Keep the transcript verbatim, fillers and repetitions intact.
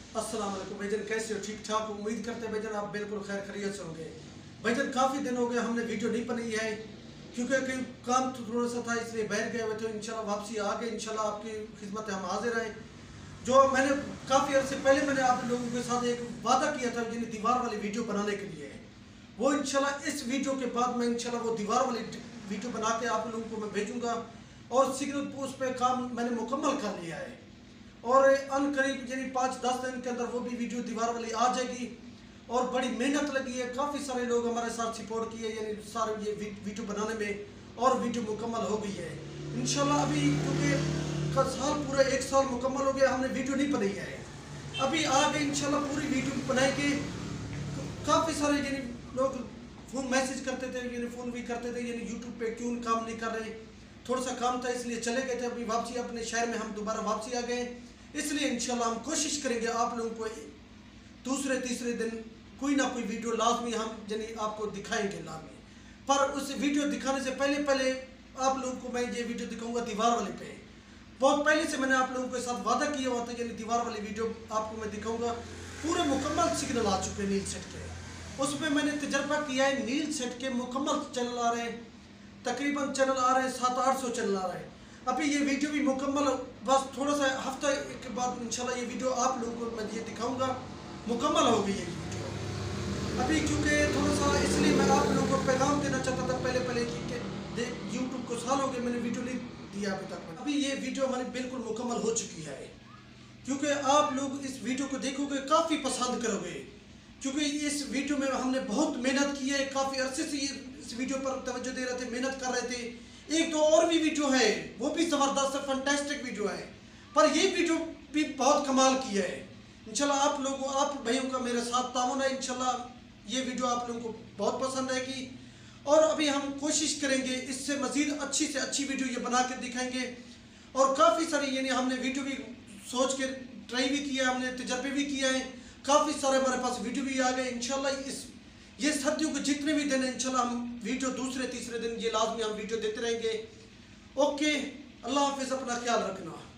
अस्सलाम वालेकुम भाईजान, कैसे हो? ठीक ठाक। उम्मीद करते हैं भाईजान आप बिल्कुल खैर खैरियत से होंगे। भाईजान काफ़ी दिन हो गए हमने वीडियो नहीं बनाई है, क्योंकि कहीं काम तो थोड़ा सा था इसलिए बैठ गए हुए थे। इंशाल्लाह वापसी आ गए, इंशाल्लाह आपकी खिदमत में हम हाजिर हैं। जो मैंने काफ़ी अर्से पहले मैंने आप लोगों के साथ एक वादा किया था यानी दीवार वाली वीडियो बनाने के लिए, वो इंशाल्लाह इस वीडियो के बाद मैं इंशाल्लाह वो दीवार वाली वीडियो बना के आप लोगों को मैं भेजूँगा। और सिग्नल पोस्ट पे काम मैंने मुकम्मल कर लिया है और अन करीब यानी पाँच दस दिन के अंदर वो भी वीडियो दीवार वाली आ जाएगी। और बड़ी मेहनत लगी है, काफ़ी सारे लोग हमारे साथ सपोर्ट किए यानी सारे ये वीडियो बनाने में, और वीडियो मुकम्मल हो गई है इंशाल्लाह। अभी क्योंकि साल पूरा एक साल मुकम्मल हो गया, हमने वीडियो नहीं बनाई है, अभी आगे इंशाल्लाह पूरी वीडियो बनाएंगे। काफ़ी सारे यानी लोग फ़ोन मैसेज करते थे, यानी फ़ोन भी करते थे यानी यूट्यूब पे क्यों काम नहीं कर रहे, थोड़ा सा काम था इसलिए चले गए थे। अभी वापसी अपने शहर में हम दोबारा वापसी आ गए, इसलिए इंशाल्लाह हम कोशिश करेंगे आप लोगों को दूसरे तीसरे दिन कोई ना कोई वीडियो लाजमी हम यानी आपको दिखाएंगे लाजमी। पर उस वीडियो दिखाने से पहले पहले आप लोगों को मैं ये वीडियो दिखाऊंगा दीवार वाले पे। बहुत पहले से मैंने आप लोगों के साथ वादा किया हुआ था यानी दीवार वाली वीडियो आपको मैं दिखाऊंगा। पूरे मुकम्मल सिग्नल आ चुके हैं नील सेट के, उसमें मैंने तजर्बा किया है। नील सेट के मुकम्मल चैनल आ रहे हैं, तकरीबन चैनल आ रहे हैं सात आठ सौ चैनल आ रहे हैं। अभी ये वीडियो भी मुकम्मल, बस थोड़ा सा हफ्ता के बाद इंशाल्लाह ये वीडियो आप लोगों को मैं ये दिखाऊंगा, मुकम्मल हो गई है ये वीडियो अभी। क्योंकि थोड़ा सा इसलिए मैं आप लोगों को पैगाम देना चाहता था पहले पहले कि यूट्यूब को साल हो गए मैंने वीडियो नहीं दिया अभी तक। अभी ये वीडियो हमारी बिल्कुल मुकम्मल हो चुकी है, क्योंकि आप लोग इस वीडियो को देखोगे काफ़ी पसंद करोगे, क्योंकि इस वीडियो में हमने बहुत मेहनत की है। काफ़ी अरसे से इस वीडियो पर तवज्जो दे रहे थे, मेहनत कर रहे थे। एक दो और भी वीडियो है वो भी ज़बरदस्त है, फैंटास्टिक वीडियो है, पर ये वीडियो भी बहुत कमाल की है। इंशाल्लाह आप लोगों आप भाइयों का मेरे साथ ताउन है, इंशाल्लाह ये वीडियो आप लोगों को बहुत पसंद आएगी। और अभी हम कोशिश करेंगे इससे मज़ीद अच्छी से अच्छी वीडियो ये बना कर दिखाएंगे। और काफ़ी सारी यानी हमने वीडियो भी सोच के ट्राई भी किया, हमने तजर्बे भी किया है, काफ़ी सारे हमारे पास वीडियो भी आ गए। इंशाल्लाह इस ये सर्दियों के जितने भी दिन हैं इंशाल्लाह हम वीडियो दूसरे तीसरे दिन ये लाजमी हम वीडियो देते रहेंगे। ओके, अल्लाह हाफिज़, अपना ख्याल रखना।